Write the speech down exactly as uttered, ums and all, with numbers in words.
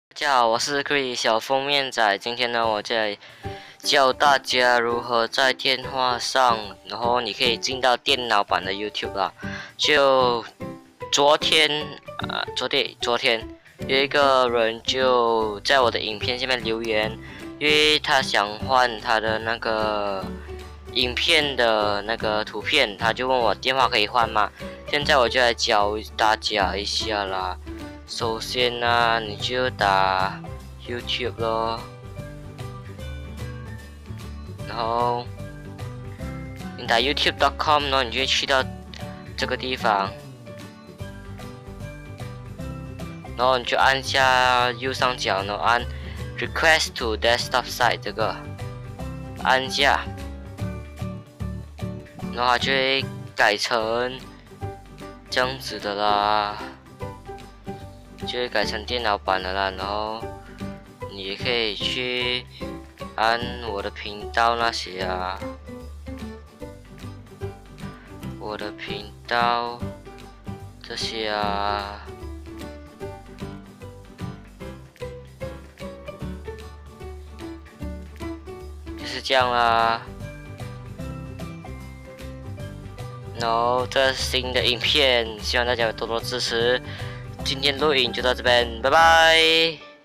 大家好，我是 Chris 小封面仔。今天呢，我就来教大家如何在电话上，然后你可以进到电脑版的 YouTube 啦。就昨天，呃，昨天昨天有一个人就在我的影片下面留言，因为他想换他的那个影片的那个图片，他就问我电话可以换吗？现在我就来教大家一下啦。首先呢，你就打 YouTube 咯，然后你打 YouTube dot com 呢，你就会去到这个地方，然后你就按下右上角呢，按 Request to Desktop Site 这个，按下，然后它就会改成这样子的啦。就会改成电脑版的啦，然后你也可以去按我的频道那些啊，我的频道这些啊，就是这样啦。然后这是新的影片，希望大家多多支持。今天录影就到这边，拜拜。